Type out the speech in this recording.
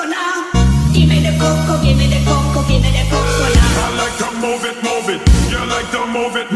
now. Give me the cocoa, give me the cocoa, give me the cocoa now. I like to move it, move it. You like to move it.